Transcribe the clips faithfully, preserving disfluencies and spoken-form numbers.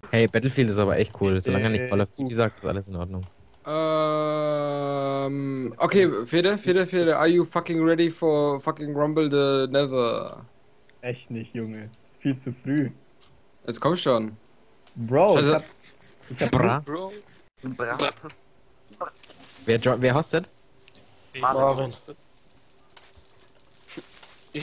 Hey, Battlefield ist aber echt cool. Solange er nicht Call Äh, of Duty sagt, ist alles in Ordnung. Ähm, okay, Fede, Fede, Fede, are you fucking ready for fucking Rumble the Nether? Echt nicht, Junge. Viel zu früh. Jetzt komm schon. Bro, ich Scheiße. hab. Ich hab Bra. nicht. Bro. Bra. Wer, jo- wer hostet? Marvin. Ich?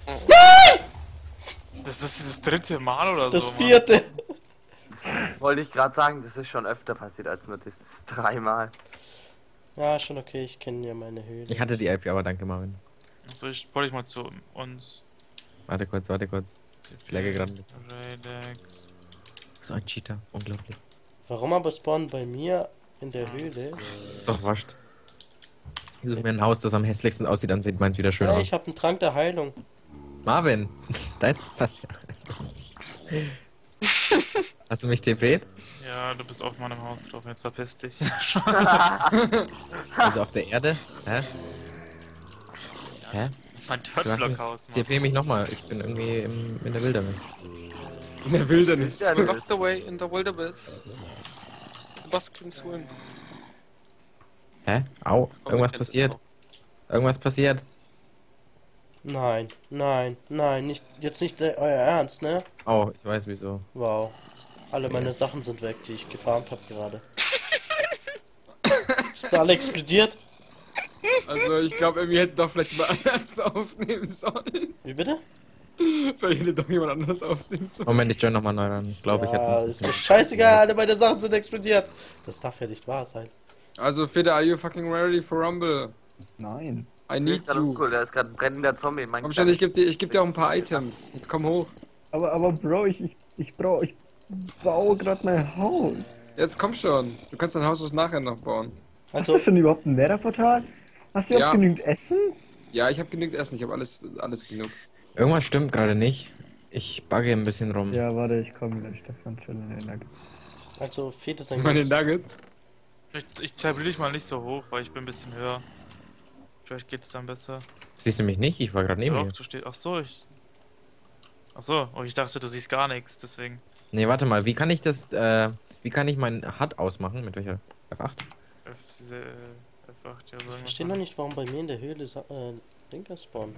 Das ist das dritte Mal oder Das so. vierte. Wollte ich gerade sagen, das ist schon öfter passiert als nur das dreimal. Ja, schon okay, ich kenne ja meine Höhle. Ich hatte die I P, aber danke, Marvin. Achso, ich wollte ich mal zu uns. Warte kurz, warte kurz. Ich lagge gerade ein bisschen. Radex. So ein Cheater, unglaublich. Warum aber spawnen bei mir in der Höhle? Ist doch wascht. Ich suche mir ein Haus, das am hässlichsten aussieht, dann sieht meins wieder schön Ja, aus. ich habe einen Trank der Heilung. Marvin, deins passt ja. Hast du mich T P't? Ja, du bist auf meinem Haus drauf, jetzt verpiss dich. Also auf der Erde? Hä? Hä? mein Du hast mich- Dirtblock-Haus, T Mann. P mich nochmal, ich bin irgendwie im, in der Wildernis. In der Wildernis. Ja, Locked away in the wilderness. The bus can swim. Hä? Au, Oh, irgendwas man kennt es passiert. auch. Irgendwas passiert. Nein, nein, nein, nicht, jetzt nicht äh, euer Ernst, ne? Oh, ich weiß wieso. Wow. Alle meine Yes. Sachen sind weg, die ich gefarmt habe gerade. Ist da alle explodiert? Also ich glaube, wir hätten doch vielleicht mal anders aufnehmen sollen. Wie bitte? Vielleicht hätte doch jemand anders aufnehmen sollen. Moment, ich join nochmal neu ran. Ich glaube, ich Ja, hätte. ist mir scheißegal, alle meine Sachen sind explodiert. Das darf ja nicht wahr sein. Also Fede, are you fucking ready for Rumble? Nein. I Das need ist gerade you. uncool, da ist gerade ein brennender Zombie. Mein Komm schon, ich geb dir, ich geb dir auch ein paar Items. Jetzt komm hoch. Aber, aber Bro, ich, ich, ich brauch, ich baue gerade mein Haus. Jetzt komm schon. Du kannst dein Haus nachher noch bauen. Hast Also, du schon überhaupt ein Nether-Portal? Hast du Ja. überhaupt genügend Essen? Ja, ich habe genügend Essen. Ich habe alles, alles genug. Irgendwas stimmt gerade nicht. Ich bugge ein bisschen rum. Ja, warte, ich komme gleich, Stefan, schon in den Nuggets. also fehlt es ein Meine ganz- Nuggets. Ich, ich tabliere dich mal nicht so hoch, weil ich bin ein bisschen höher. Vielleicht geht's dann besser. Siehst du mich nicht? Ich war gerade neben Doch, dir. du stehst. Ach so, ich. Ach so, oh, ich dachte, du siehst gar nichts, deswegen. Nee, warte mal, wie kann ich das, äh, wie kann ich meinen H U D ausmachen? Mit welcher? F acht? F, äh, F acht, ja, Ich verstehe noch nicht, warum bei mir in der Höhle Sa äh, Dinge spawnen.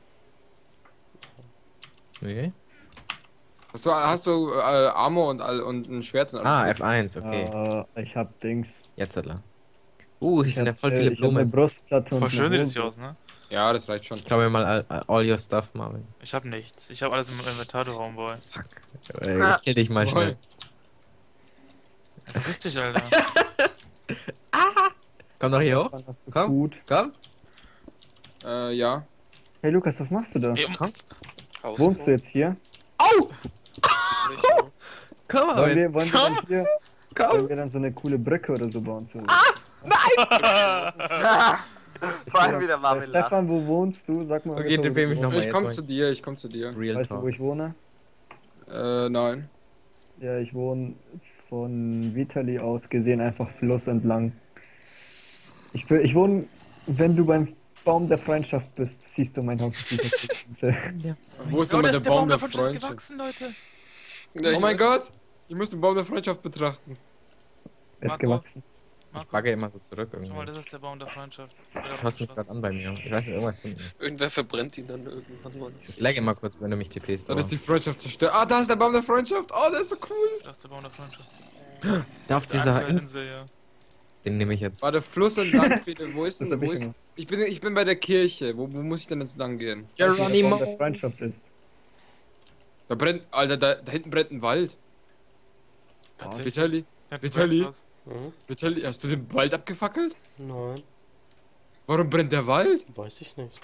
Nee. Hast du, hast du äh, Armor und, all- und ein Schwert und alles? Ah, F eins, okay. Äh, ich hab Dings. Jetzt hat er. Uh, hier Ich sind ja hab, voll äh, viele ich hab eine Blumen. Brustplatte und Voll schön eine sieht es hier Hose. aus, ne? Ja, das reicht schon. Ich glaube mir mal all, all your stuff, Marvin. Ich hab nichts. Ich hab alles im Inventar, du Homeboy. Fuck. Äh, Ich kill dich mal schnell. Verpiss dich, Alter. Komm doch hier hoch. Stefan, hast du Komm. Food? Komm. Äh, ja. Hey Lukas, was machst du da? Ey, Komm. Haus Wohnst du jetzt hier? Au! nicht, ne? Komm, Wollen Marvin. wir, wollen wir dann hier, Komm. wollen wir dann so eine coole Brücke oder so bauen? So. Vor allem wieder Marvin Äh, lacht. Stefan, wo wohnst du? Sag mal. Okay, ungefähr, den will wo ich du noch mal. Ich jetzt komm mal. zu dir, ich komm zu dir. Real Weißt du, wo Talk. ich wohne? Äh, nein. Ja, ich wohne von Vitali aus gesehen einfach Fluss entlang. Ich, bin- ich wohne, wenn du beim Baum der Freundschaft bist, siehst du mein Haus. auf dieser Insel. Wo ist oh, nochmal da der ist der Baum Baum der davon ist Freundschaft? gewachsen, Leute. Oh mein Gott! Ich muss den Baum der Freundschaft betrachten. Er ist Marco? gewachsen. Ich Marco, bugge immer so zurück schau mal, irgendwie. das ist der Baum der Freundschaft. Du schaust mich gerade an bei mir. Ich weiß nicht, irgendwas stimmt nicht. Irgendwer verbrennt ihn dann irgendwann mal. Ich lagge immer kurz, wenn du mich T Pst. Dann ist die Freundschaft zerstört. Ah, da ist der Baum der Freundschaft. Oh, der ist so cool. Das ist der Baum der Freundschaft. Da auf Der dieser aktuellen Insel. Insel, ja. Den nehme ich jetzt. Warte, Fluss entlang, Fede. Wo ist Das denn? hab Wo ich ist... gemacht. Ich bin, ich bin bei der Kirche. Wo, wo muss ich denn jetzt lang gehen? Weißt du, wo der Baum der Freundschaft ist. Da brennt. Alter, da, da hinten brennt ein Wald. Tatsächlich. Vitali, Ja, Vitali? was? Hm? Vitali, hast du den Wald abgefackelt? Nein, Warum brennt der Wald? weiß ich nicht.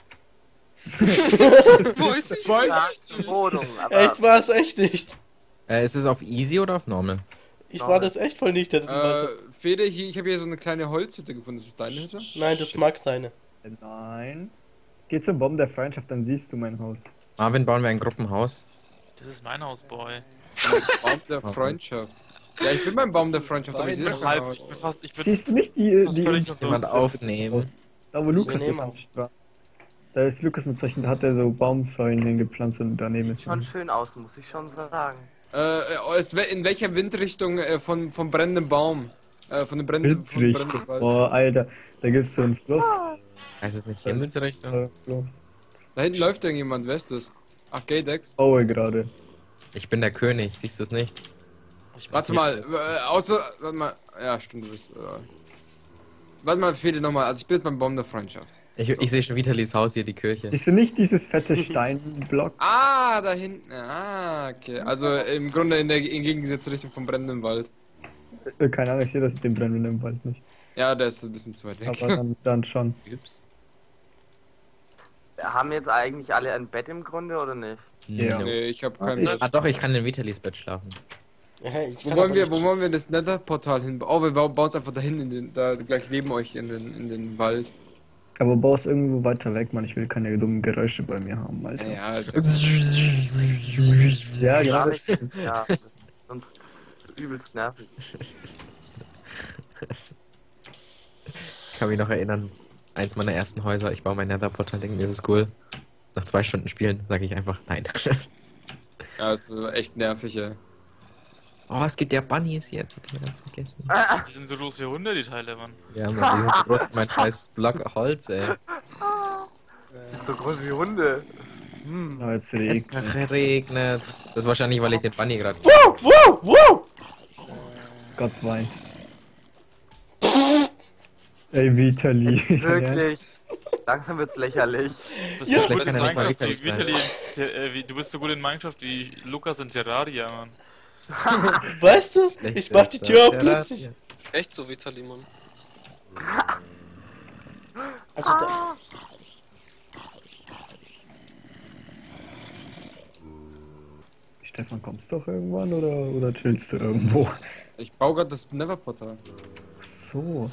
Weiß ich Weiß Ja, ich nicht. Wohnung, aber Echt war es echt nicht. Äh, ist es auf easy oder auf normal? Ich war das echt voll nicht, der den Äh, Wald- Fede, hier, ich habe hier so eine kleine Holzhütte gefunden. Ist das deine Hütte? Nein, das mag seine. Nein. Geh zum Baum der Freundschaft, dann siehst du mein Haus. Marvin, bauen wir ein Gruppenhaus? Das ist mein Haus, Boy. Baum der Freundschaft. Ja, ich bin beim Baum der Freundschaft, aber ich Ich sehe bin kein halb, Haus. ich bin fast, ich bin. Siehst du nicht die, Das die völlig Insel? unter- Jemand aufnehmen. Da wo Lukas nehmen ist am auf. Strand. Da ist Lukas mit solchen, da hat er so Baumsäulen hingepflanzt und daneben ist sieht schon schön aus, muss ich schon sagen. Äh, es wär- in welcher Windrichtung äh, von, vom brennenden Baum? Äh, von dem brennenden, vom brennenden Windrichtung. Wald. Oh, Alter, da gibt's so einen Fluss. Heißt es nicht Himmelsrichtung? Äh, Fluss. Da hinten läuft irgendjemand, wer ist das? Ach, Gaydex. Baue gerade. Ich bin der König, siehst du es nicht? Ich Warte mal, äh, außer, warte mal, ja, stimmt, du bist, äh, warte mal, Fede nochmal, also ich bin jetzt beim Baum der Freundschaft. Ich, ich sehe schon Vitalis Haus hier, die Kirche. Siehst du nicht dieses fette Steinblock? Ah, da hinten, ah, okay, also im Grunde in der entgegengesetzte Richtung vom brennenden Wald. Äh, Keine Ahnung, ich sehe das mit dem brennenden Wald nicht. Ja, der ist ein bisschen zu weit weg. Aber dann, dann schon. Ups. Haben jetzt eigentlich alle ein Bett im Grunde oder nicht? Ja. No. Nee, ich hab keinen. Ah doch, ich kann in Vitalis Bett schlafen. Hey, ich Wo kann wollen aber wir, nicht- wo wollen wir das Nether-Portal hin? Oh, wir bauen es einfach dahin, in den, da gleich neben euch in den, in den Wald. Aber baust irgendwo weiter weg, Mann. Ich will keine dummen Geräusche bei mir haben, Alter. Ja, ja, also, Ja, genau. Gar Das nicht. Ja, das ist sonst übelst nervig. Ich kann mich noch erinnern, eins meiner ersten Häuser, ich baue mein Nether-Portal, denke mir, das ist cool. Nach zwei Stunden Spielen sage ich einfach nein. ja, ist äh, echt nervig, ey. Oh, es gibt ja Bunnies jetzt, hab ich mir ganz vergessen. Die sind so große Hunde, die Teile, Mann. Ja, Mann, die sind so groß wie mein scheiß Block Holz, ey. So groß wie Hunde. Ah, jetzt Es regnet. regnet. Das ist wahrscheinlich, weil ich den Bunny gerade... Wow, wow, wow! Gott weint. Ey, Vitali. Wirklich. Langsam wird's lächerlich. Du bist Ja, so schlecht gut in kann er nicht mal Minecraft wie Vitali Vitali. Ter- äh, wie- Du bist so gut in Minecraft wie Lukas in Terraria, Mann. Weißt du, Schlecht ich mach die ist, Tür äh, auf plötzlich. Echt so, Vitali, Mann. Also da, Stefan, kommst du doch irgendwann oder, oder chillst du irgendwo? Ich baue gerade das Nether-Portal. So.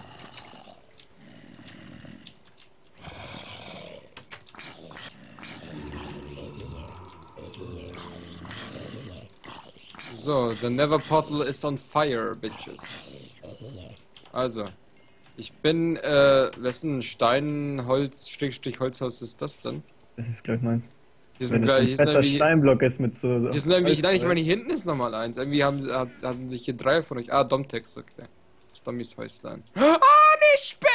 So, the Nether Portal is on fire, bitches. Also, ich bin, äh, wessen Stein, Holz, Stich, Holzhaus ist das denn? Das ist gleich meins. Hier sind Wenn das gleich, ein hier sind fetter irgendwie, Steinblock ist mit so... so hier sind irgendwie, nein, ich meine, hier hinten ist nochmal eins. Irgendwie haben, sie- hat, hatten sich hier drei von euch, ah, Domtex, okay. Das Dummies Häuslein. Ah, eine Spinne!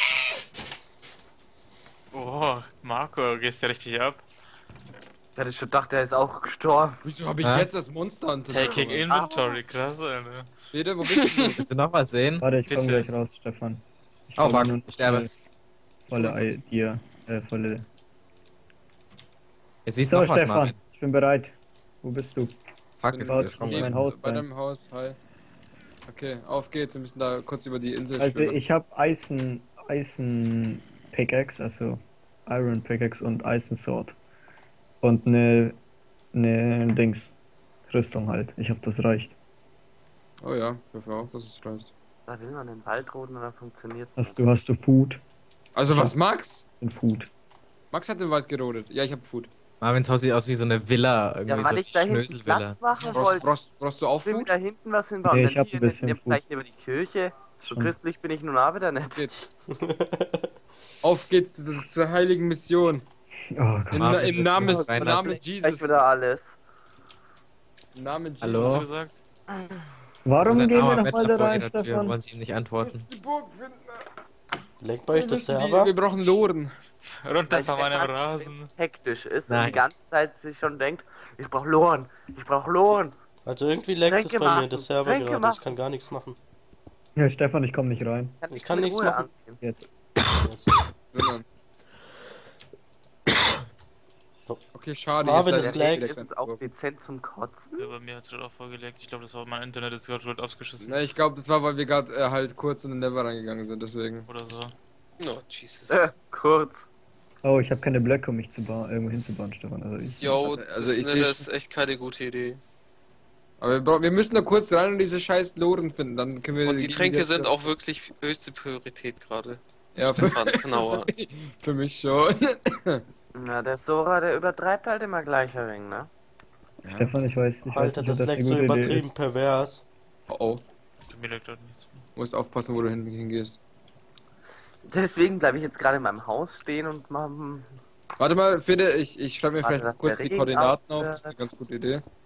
Oh, Marco, gehst ja richtig ab. Ich hatte schon gedacht, der ist auch gestorben. Wieso habe ich Hä? jetzt das Monster unter Taking Inventory, krass, Alter. Peter, wo bist du? Willst du noch was sehen? Warte, ich komm Bitte. gleich raus, Stefan. Ich Oh, komm fuck, nur ich sterbe. Volle Ei, dir. Äh, volle... Jetzt siehst du So, noch was, Stefan, Marvin. ich bin bereit. Wo bist du? Fuck, bin es laut ist kommt mein mein Haus Bei rein. deinem Haus, hi. Okay, auf geht's, wir müssen da kurz über die Insel Also schwimmen. ich habe Eisen... Eisen... Pickaxe, also Iron Pickaxe und Eisen Sword. Und eine... eine Dings. Rüstung halt. Ich hoffe, das reicht. Oh ja, ich hoffe auch, dass es reicht. Da will man den Wald roden und dann funktioniert's. Hast du, hast du Food? Also was, Max? Ein Food. Max hat den Wald gerodet. Ja, ich hab Food. Marvins Haus sieht aus wie so eine Villa, irgendwie Ja, weil so ich da eine hinten Schnöselvilla. Platz machen Brauchst, wollte. brauchst, braust du auch Ich will mir Food? da hinten was hinbauen. Nee, Dann ich hab hier ein bisschen neben- Food. vielleicht neben die Kirche. So Schon. christlich bin ich nun auch wieder nicht. Geht's. Auf geht's zur, zur heiligen Mission. Oh Gott. Im, Marvin, Na, im willst du Namen, was im reinlassen? Namen Gleich Jesus. wieder alles. Im Namen Jesus. Hallo? Was hast du gesagt? Warum Das ist ein gehen wir armer nochmal da Bettler vor rein, ihrer Tür, Stefan? wollen sie ihm nicht antworten. Die Burg finden. lenkt bei euch Wir, das müssen die, Server? wir brauchen Loren. Runter Weil von meinem Stefan Rasen. hektisch ist und Nein. die ganze Zeit sich schon denkt, ich brauch Loren, ich brauch Loren. Also irgendwie leckt es Tränke bei mir, machen, das Server Tränke gerade, ich machen. kann gar nichts machen. Ja, Stefan, ich komme nicht rein. Ich kann in nichts Ruhe machen. angehen. Jetzt. Jetzt. Genau. Okay, schade. Marvin, jetzt es leider laggt. nicht Ist direkt es auch ein- dezent zum Kotzen? Ja, bei mir hat es gerade auch vorgelegt. Ich glaube, das war mein Internet ist gerade rot abgeschissen. Na, ich glaube, das war, weil wir gerade äh, halt kurz in den Never reingegangen sind, deswegen. Oder so. No, Jesus. Äh, kurz. Oh, ich habe keine Blöcke, um mich zu bauen, irgendwo hinzubauen, Stefan. Also ich. Yo, Also, also ich ich seh- das ist echt keine gute Idee. Aber wir, brauchen, wir müssen da kurz rein und diese scheiß Loren finden, dann können wir... Und die gegen Tränke jetzt- sind auch wirklich höchste Priorität gerade. Ja, für, Genauer. für mich schon. Na, der Sora, der übertreibt halt immer gleich ein wenig, ne? Stefan, ich weiß, ich weiß Alter, nicht, ob das das eine leckt so gute Idee übertrieben ist. pervers. Oh oh. Bei mir lag gerade nichts. Du musst aufpassen, wo du hin, hingehst. Deswegen bleibe ich jetzt gerade in meinem Haus stehen und machen. Warte mal, Fede, ich, ich schreibe mir Warte, vielleicht dass kurz der die Regen Koordinaten auf, aufhört. das ist eine ganz gute Idee.